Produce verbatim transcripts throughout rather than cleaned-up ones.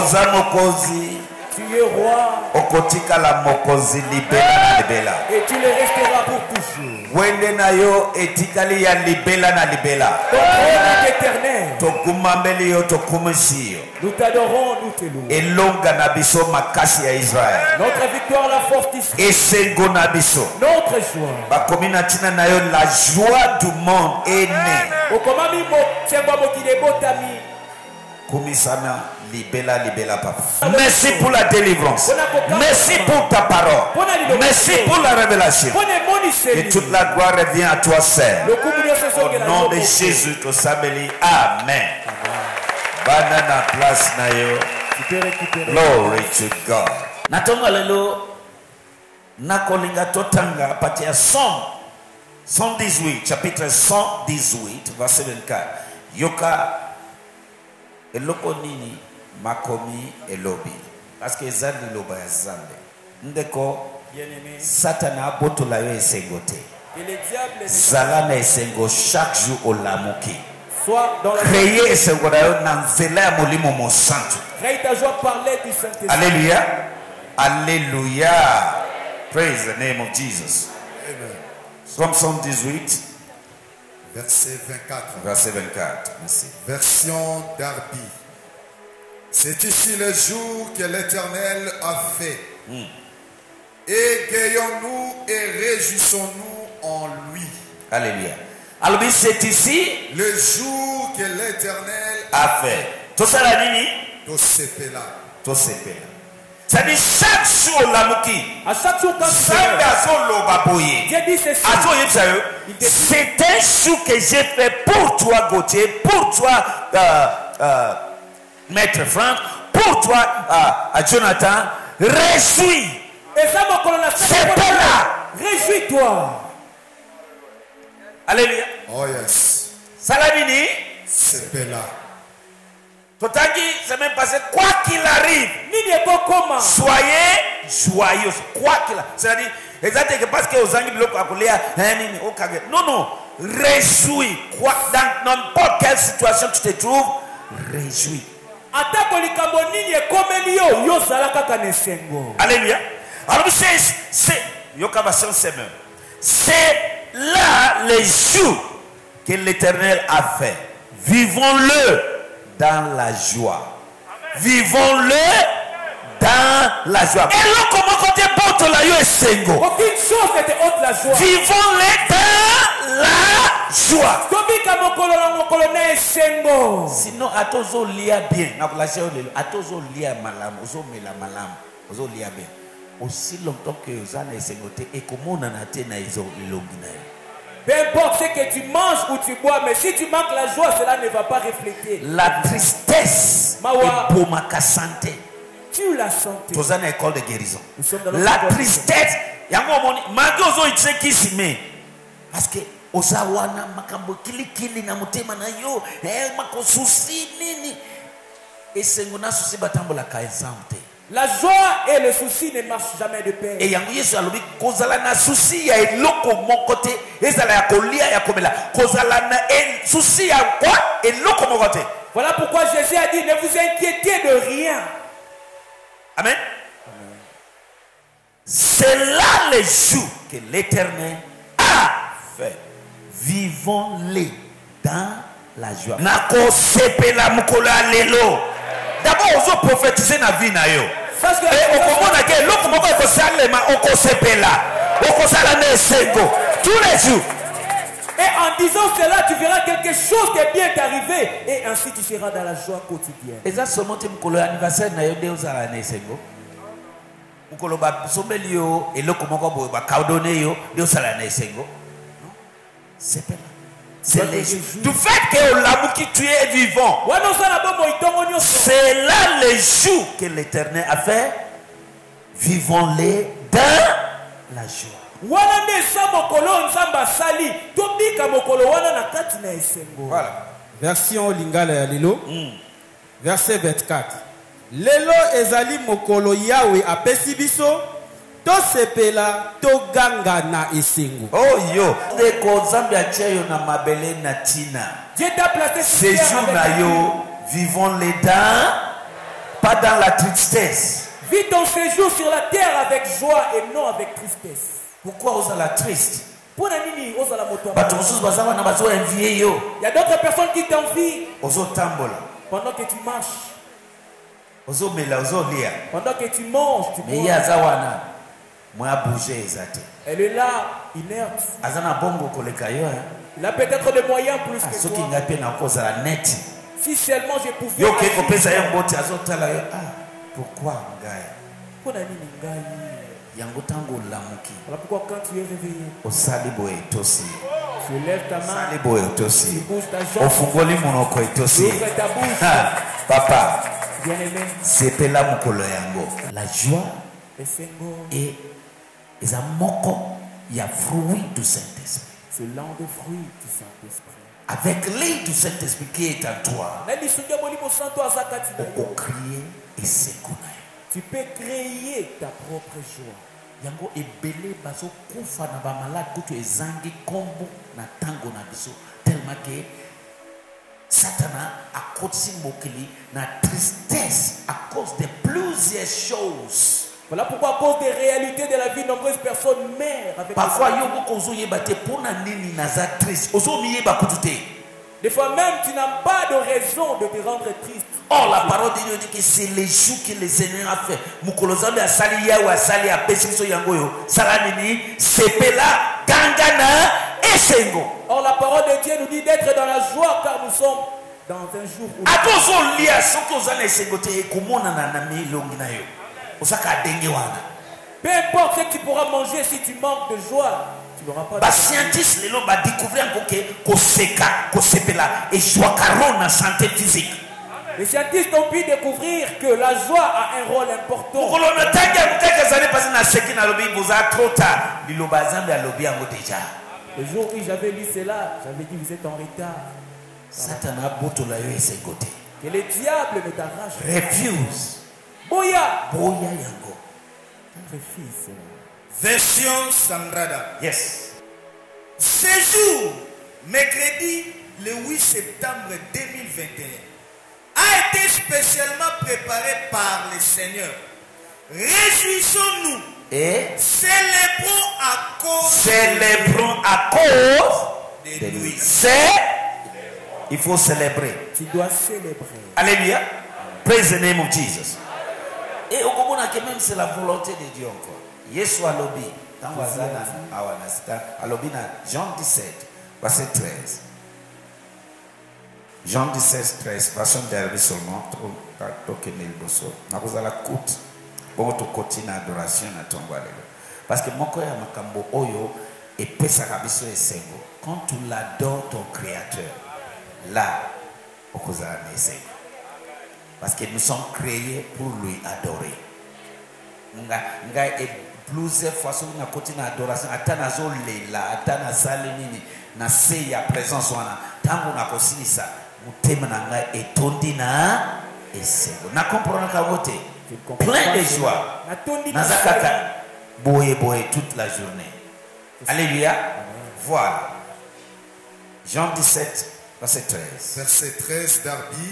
Oza mokozi. Tu es roi. Okotika la mokozi libela na libela. Et tu le resteras pour toujours. Wende na yo etikali ya libela na libela. Ton trône est éternel. Tokumambeli yo tokumisi yo. Nous t'adorons, nous te louons. Elonga na biso makasi ya Israël. Notre victoire, la force d'Israël. Esengo na biso. Notre joie. Bakomina tina na yo la joie du monde est née. Okomami mo tiengwa mokile botami. Komisana libela libela papa. Merci pour la délivrance. Merci pour ta parole. Merci pour la révélation. Et toute la gloire revient à toi seul. Au nom de Jésus to sabeli. Amen. Banana place na yo. Glory to God. Natonga lelo nakolinga totanga patia Somme cent dix-huit chapitre cent dix-huit verset vingt-quatre. Yoka eloko nini makomi elobi parce que ezali liloba ya Nzambe ndeko satana abotola yo esengo te zala na esengo chaque jour olamuki créer esengo na yo na nzela ya molimo mosantu. Alléluia, alléluia, praise the name of Jesus. Amen. Somme cent dix-huit verset vingt-quatre. Verset vingt-quatre. Merci. Version Darby. C'est ici le jour que l'Éternel a fait. Mm. Égayons-nous et réjouissons-nous en lui. Alléluia. Alors, c'est ici le jour que l'Éternel a fait. Tout ça, la nini? Tout sepela. Tout sepela. Ça dit chaque jour l'amuki. À chaque jour quand c'est un jour que j'ai fait pour toi Gauthier, pour toi euh, euh, Maître Franck, pour toi euh, Jonathan. Réjouis. C'est pas là. Réjouis-toi. Alléluia. Oh yes. Salamini. C'est pas là. Totaki, c'est même passé, quoi qu'il arrive, soyez joyeux, quoi qu'il arrive. C'est-à-dire, exactement parce que aux Anglais, non, non, réjouis, quoi, dans n'importe quelle situation tu te trouves, réjouis. Alléluia. Alors, c'est, c'est là les jours que l'Éternel a fait. Vivons-le dans la joie. Vivons-le dans la joie. Et là, comment côté porte la joie? Aucune chose n'était autre la joie. Vivons-le dans la joie. Sinon, atozo lia bien. Atozo lia malam. Ozo mela malam. Ozo lia bien. Aussi longtemps que vous avez sengoté et comment on a été na izo ilongina. Peu importe ce que tu manges ou tu bois, mais si tu manques la joie, cela ne va pas refléter. La tristesse est pour ma santé. Tu la santé. Nous sommes dans l'école de guérison. La tristesse, il y a un moment, malgré que qui s'y met, parce que osawana makambo kili kili na mutema na yo, eh mako souci nini, et c'est ngona souci batambo la kaizante. La joie et le souci ne marchent jamais de pair. Et yango yesu alobi kozala na souci ya eloko mon côté ezala ya kolia ya komela kozala na souci ya quoi eloko mon côté. Voilà pourquoi Jésus a dit ne vous inquiétez de rien. Amen. Amen. C'est là le jour que l'Éternel a fait. Vivons-les dans la joie. Nako sepela mukolo lelo. D'abord, on doit prophétiser dans la vie. Parce que tous les jours. Et en disant cela, tu verras quelque chose qui est bien t'arriver. Et ainsi tu seras dans la joie quotidienne. Et ça, c'est mon anniversaire. C'est pas c'est du fait que l'amour qui tu es vivant. C'est là les jours que l'Éternel a fait. Vivons-les dans la joie. Voilà. Version Lingala ya Lilo. Mm. Verset vingt-quatre. Lelo ezali mokolo Yahweh apesi biso. To sepela to ganga na esengo. Oh yo, de ko Zambia cheyo na mabele na tina. Dieu t'a placé ces jours na yo, vivons les dans pas dans la tristesse. Vis ton séjour sur la terre avec joie et non avec tristesse. Pourquoi vous êtes la triste? Il y a d'autres personnes qui t'envient pendant que tu marches. Pendant que tu manges, tu bois. Elle est là, inerte. Il a peut-être des moyens plus que toi. Si seulement je pouvais agir. Pourquoi Voilà pourquoi quand tu es réveillé, tu lèves ta main, tu bouges ta jambe, tu ouvres ta bouche. Papa, bien-aimé, c'était là mon la joie et les amoko, il y a fruit du Saint-Esprit. C'est l'un des fruits du Saint-Esprit. Avec l'œil du Saint-Esprit qui est en toi, on peut crier et s'écouter. Tu peux créer ta propre joie. Yango ebele bazo kufa na ba malade kutu ezangi kombo na tango na biso tellement que Satana a kotsi mokili na tristesse à cause de plusieurs choses. Voilà pourquoi à cause des réalités de la vie, nombreuses personnes meurent avec parfois yoko kozo yebate pona nini naza triste ozo miyeba kutu. Des fois même tu n'as pas de raison de te rendre triste. Or la parole de Dieu dit que c'est les jours que le Seigneur a fait. Mukolozambe a sali ya wa sali a pesiso yangoyo. Salanini sepela gangana esengo. Or la parole de Dieu nous dit d'être dans la joie car nous sommes dans un jour où atozo lia soko zana esengo te komona na na milongi na yo. Osaka denge wana. Peu importe ce que tu pourras manger si tu manques de joie. Les scientifiques ont découvert que koseka kosepela et joie caron en santé physique. Les scientifiques ont pu découvrir que la joie a un rôle important. Le jour où j'avais lu cela, j'avais dit vous êtes en retard. Que le diable ne t'arrache. Refuse. Boya. Boya yango. Refuse. Version Sangrada. Yes. Ce jour, mercredi, le huit septembre deux mille vingt et un, a été spécialement préparé par le Seigneur. Réjouissons-nous et célébrons à cause célébrons à cause de lui. C'est il faut célébrer. Tu dois célébrer. Alléluia. Praise the name of Jesus. Et au moment que même c'est la volonté de Dieu encore. Yesu alobi tangu azana awanasita alobi na Jean dix-sept verset treize. Jean dix-sept treize version derrière seulement toke neliboso nakuzala kuti bongo to kotina adoration na tongwa lelo parce que moko ya makambo oyo epesa kabiso esengo quand tu l'adores ton créateur là okuzala na esengo parce que nous sommes créés pour lui adorer nga nga e plusieurs fois sur na kotina adoration atana zo lela atana sale nini na se ya présence wana tango na kosinisa mutema na nga etondi na esengo na comprendre ka vote plein de joie na zakaka boye boye toute la journée. Alléluia. Voilà Jean dix-sept verset treize. Verset treize d'Arbi.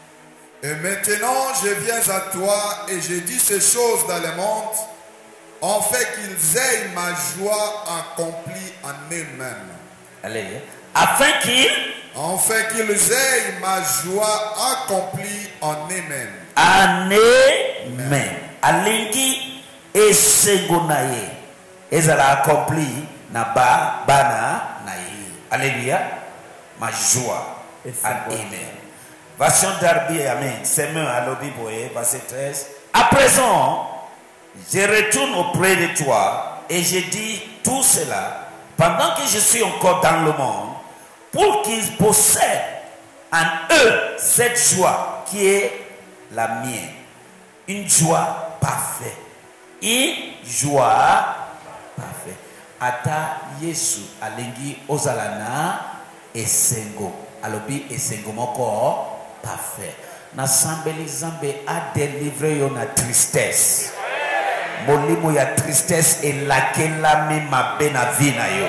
Et maintenant je viens à toi et je dis ces choses dans le monde en fait qu'ils aient ma joie accomplie en eux-mêmes. Alléluia. Afin qu'ils En fait qu'ils aient ma joie accomplie en eux-mêmes. En eux-mêmes. Alingi esegonaye. Ezala accompli na ba bana naye. Alléluia. Ma joie en eux-mêmes. Version d'Arbi, amen. C'est mieux à l'Obiboé, verset treize. À présent, je retourne auprès de toi et je dis tout cela pendant que je suis encore dans le monde pour qu'ils possèdent en eux cette joie qui est la mienne. Une joie parfaite. Une joie parfaite. Ata Yesu alengi ozalana esengo. Alobi esengo moko parfait. Na sambeli zambe a délivré yo na tristesse. Molimo ya tristesse et laquelle la même bena vina yo.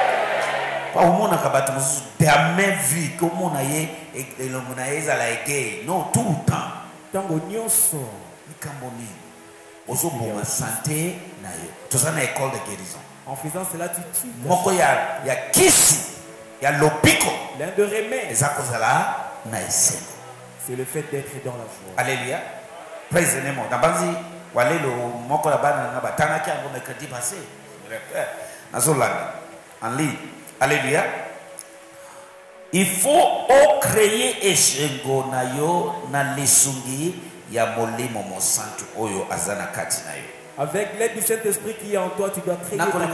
Kwa umona kabatu musu jamais vu comment na ye et le mona ezala ege. Non, tout le temps. Tango nyonso. Nikamboni. Ozo bon santé na yo. Toza na école de guérison. En faisant cela, tu tues. Moko ya ya kisi ya lopiko. L'un de remède. Ezakozala na esengo. C'est le fait d'être dans la joie. Alléluia. Praise the name of Nabanzi. Walelo moko la bana na batana ki ango mercredi passé. Nazolanda. En ligne. Alléluia. Il faut créer esengo na yo na lisungi ya molimo mo santu oyo azana kati na yo. Avec l'aide du Saint-Esprit qui est en toi, tu dois créer.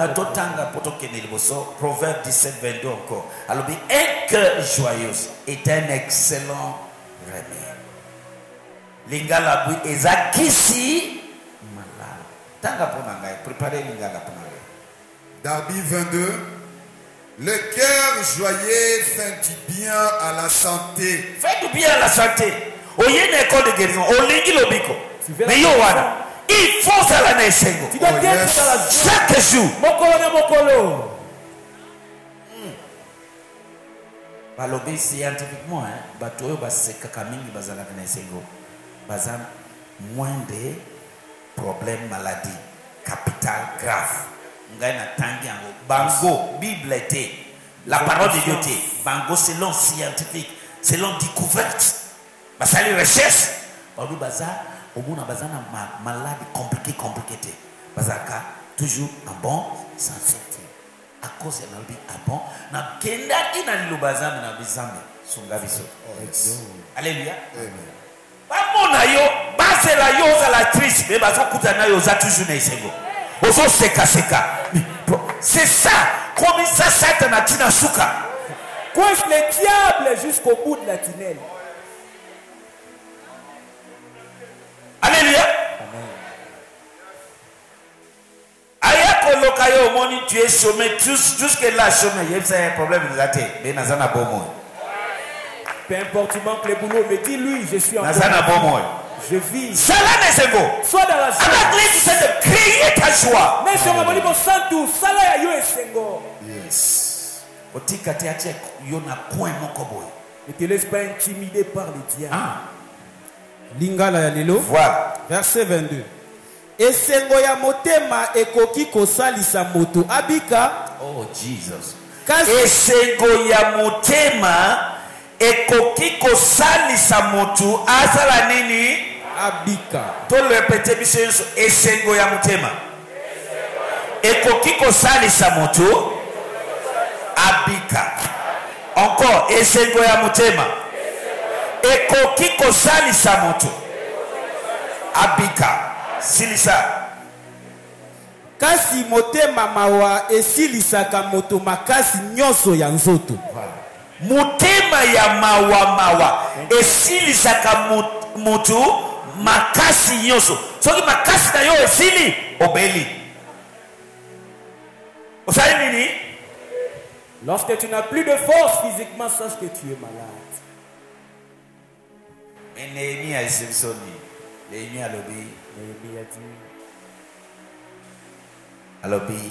Proverbe dix-sept, vingt-deux encore. Alors, un cœur joyeux est un excellent remède. Lingala bui ezakisi malala. Tanga ponanga, préparez lingala ponanga. Darby vingt-deux. Le cœur joyeux fait du bien à la santé. Fait du bien à la santé. Oye une école de guérison. Olingi lobiko. Mais yo wana. Il faut ça la nesengo. Tu dois oh, yes. Dans la joie. Chaque jour. Mokolo na mokolo. Balobi scientifiquement, hein, batoyo baseka kamingi bazala na nesengo. Bazan moins de problèmes maladie capital grave. Ngai na tangi yango. Bango Bible était la parole de Dieu était. Bango selon scientifique, selon découverte. Basali recherche. Balu baza Obuna bazana ma maladie compliquée, compliquée. Bazaka toujours en bon santé. À cause de l'albi à bon. Na kenda ina lubazami na bizami sungabiso. Alléluia. Amen. Ba mona yo base la yo za la triste mais bazo kutana yo za toujours na isengo. Ozo seka seka. C'est ça. Comme ça Satan a tina suka. Coince le diable jusqu'au bout de la tunnel. Alléluia. Amen. Ayako lokayo moni tu es chômé jusque là chômé. Il y a un problème de la tête. Mais nazana bon moi. Peu importe tu manques le boulot, mais dis-lui je suis en nazana bon moi. Je vis. Cela n'est pas bon. Sois dans la joie. À l'église c'est de créer ta joie. Mais sur ma bonne santu, sala ya yo esengo. Yes. Otika te ache yona point mokoboy. Ne te laisse pas intimider par les diables. Ah. Lingala ya lelo. Voilà. Verset vingt-deux. Esengo ya motema ekoki kosalisa moto abika. Oh Jesus. Kasi esengo ya motema ekoki kosalisa moto azala nini? Abika. To le répéter biso esengo ya motema. Ekoki kosalisa moto abika. Encore esengo ya motema. Ekoki kosalisa moto abika silisa. Kasi motema mawa esilisaka moto makasi nyonso ya nzoto. Motema ya mawa mawa esilisaka moto makasi nyonso. Soki makasi na yo esili obeli. Osali nini? Lorsque tu n'as plus de force physiquement, sache que tu es malade. Mais Néhémie a essayé. Néhémie a lobby. Néhémie a dit. A lobby.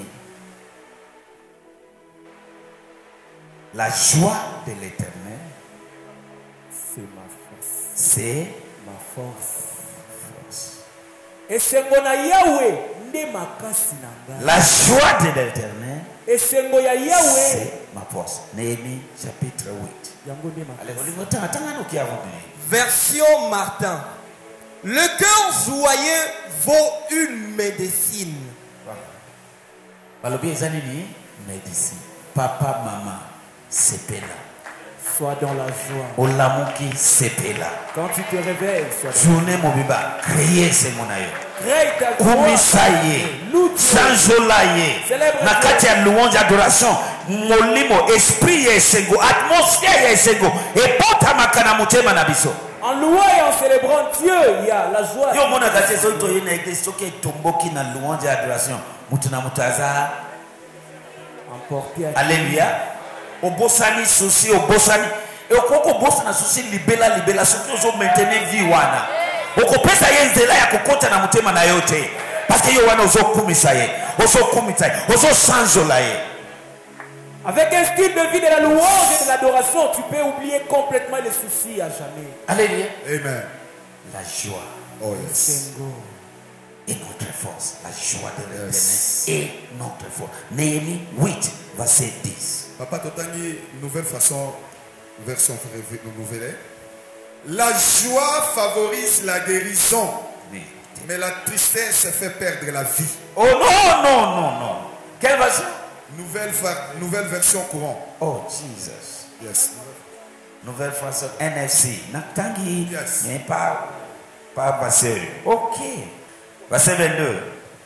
La joie de l'Éternel. C'est ma force. C'est ma force. force. Et c'est mon Yahweh. Nde makasi nanga. La joie de l'Éternel. Et c'est mon Yahweh. C'est ma force. Néhémie chapitre huit. Allez, Version Martin. Le cœur joyeux vaut une médecine. Balobi ezanini médecine. Papa, maman, c'est là. Sois dans la joie. Olamuki sepela. Quand tu te réveilles, sois dans journée mobiba, créer c'est mon aïe. Crée ta joie. Kumisaye, sanjolaye. Nakati ya louange adoration, molimo esprit yesengo, atmosphère yesengo, et pota makana mutema na biso. En louant et en célébrant Dieu, il y a la joie. Yo mona kati so to yena église soke tomboki na louange adoration, mutuna mutaza emporté. Alléluia. Obosani souci obosani et okoko bosana souci libela libela soki ozo maintenir vie wana okopesa ye nzela ya kokota na mutema na yote parce que yo wana ozo kumisa ye ozo kumita ye ozo sanjola ye. Avec un style de vie de la louange et de l'adoration, tu peux oublier complètement les soucis à jamais. Alléluia. Amen. La joie. Oh yes. Et notre force. La joie de l'éternel est notre force. Néhémie huit, verset dix. Papa Totangi, nouvelle façon, version nouvelle. La joie favorise la guérison, Oui. mais la tristesse fait perdre la vie. Oh non, non, non, non. Quelle version? Nouvelle, nouvelle version courant. Oh Jesus. Yes. Nouvelle version N F C. Natangi, Yes. mais pas, pas verset. Ok. Verset vingt-deux.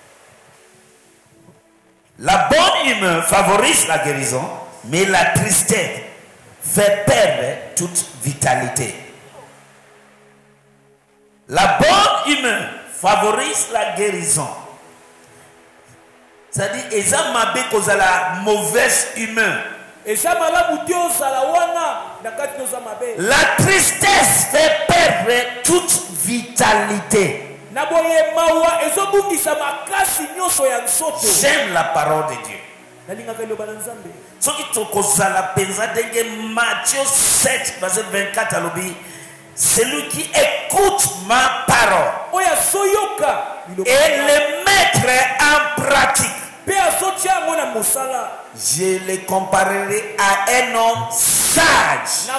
La bonne humeur favorise la guérison, mais la tristesse fait perdre toute vitalité. La bonne humeur favorise la guérison. C'est-à-dire, ils ont mabé cause à la mauvaise humeur. La tristesse fait perdre toute vitalité. J'aime la parole de Dieu. Ce qui te cause à la pensa de Matthieu sept, verset vingt-quatre à l'obéi. Celui qui écoute ma parole et le mettre en pratique, je le comparerai à un homme sage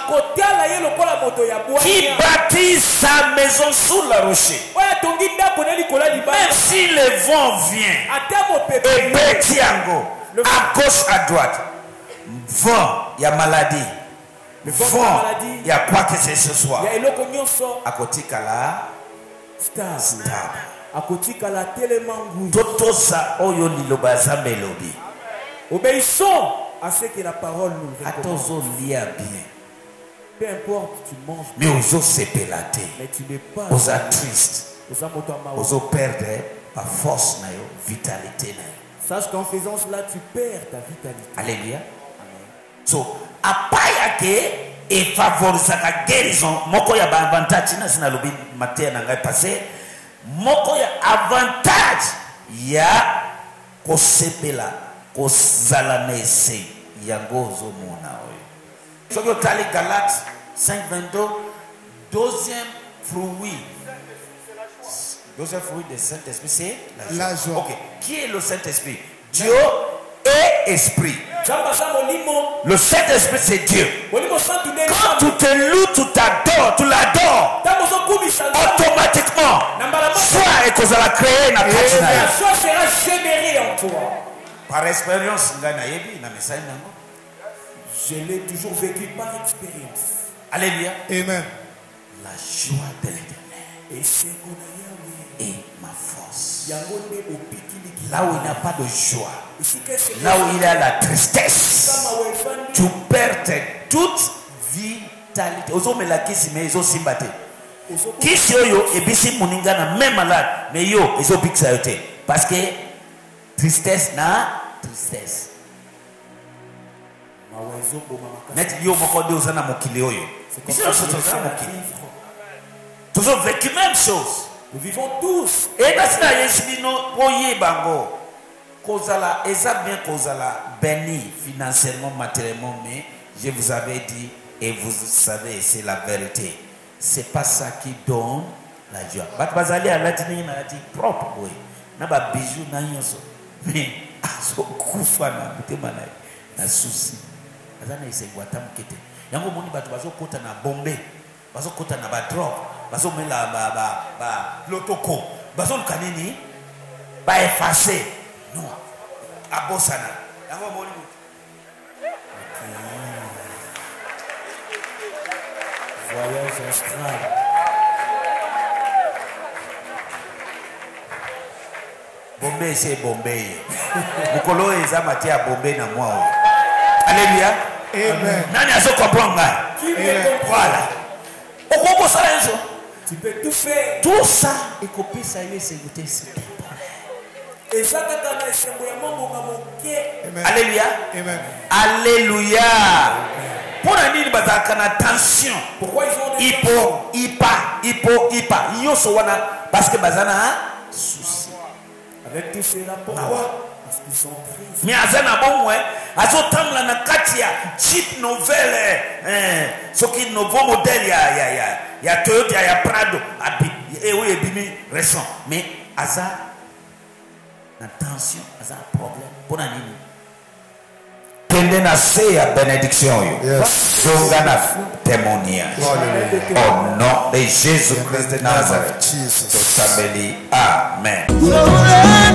qui bâtit sa maison sous la rocher. Même si le vent vient et bâtit à gauche à droite, vent, il y a maladie. Vent, il y a quoi que ce soit. À côté de la stable. Toto sa oyo lilobaza melobi. Obéissons à ce que la parole nous recommande. Atozo lia bien. Peu importe, tu manges. Mais ozo sepelate. Mais tu n'es pas. Oza triste. Ozo perdre la force na yo, vitalité na yo. Sache qu'en faisant cela, tu perds ta vitalité. Alléluia. So, apaya ke et favorise la guérison. Moko ya ba avantage na sina lobi matin na ngai passé. Moko ya avantage ya kosepela kozala na ese yango ozomona oyo. Soki otali Galates cinq vingt-deux, deuxième fruit. Deuxième fruit du Saint-Esprit, c'est la joie. La joie. Ok. Qui est le Saint-Esprit? Dieu est esprit. Le Saint-Esprit, c'est Dieu. Quand tu te loues, tu t'adores, tu l'adores, automatiquement, soit et cause la créer na kati na yo. La joie sera générée en toi. Par expérience, je l'ai toujours vécu par expérience. Alléluia. Amen. La joie de l'éternel est ma force. Là où il n'y a pas de joie, là où il y a la tristesse, tu perds toute vitalité. Ozo me la kisi mais ils simbate. Kisi yo et bisi moninga na même malade mais yo ils ont piqué ça parce que tristesse na tristesse. Net yo moko de ozana mokili oyo. Toujours vécu même chose. Nous vivons tous. Et dans yesbino oye bango. Kozala eza bien kozala béni financièrement, matériellement, mais je vous avais dit et vous savez c'est la vérité. C'est pas ça qui donne la joie. Bat bazali ala tini na dit propre boy. Na ba bijou na yonso. Mais aso kufa na mutema na na souci. Azana isengwa tamkete. Yango moni batu bazo kota na bombe. Bazo kota na ba drop. Bazo mela ba ba ba lotoko. Bazo kanini ba effacer. Non. Abosana. Yango moni Voyage astral. Bombay c'est Bombay. Mukolo eza matia Bombay na moi. Alléluia. Amen. Nani azo comprendre? Qui me comprend? Voilà. Okoko sala eso. Tu peux tout faire. Tout ça et copier ça y est c'est goûter c'est temporaire. Et ça quand on est simplement mon Amen. Alléluia. Amen. Alléluia. Pour la nuit bazaka na tension. Pourquoi ils ont des Ipo, ipa, ipo, ipa. Yoso wana parce que bazana souci. avec tout cela, pourquoi? Mais azana bon ouais, azotamla na katia cheap nouvelle eh ce qui nouveau modèle ya ya ya ya Toyota ya Prado abi et oui ebimi récent mais aza attention aza problème pour nini tende na se ya bénédiction yo songa na témoignage au nom de Jésus Christ de Nazareth. Amen.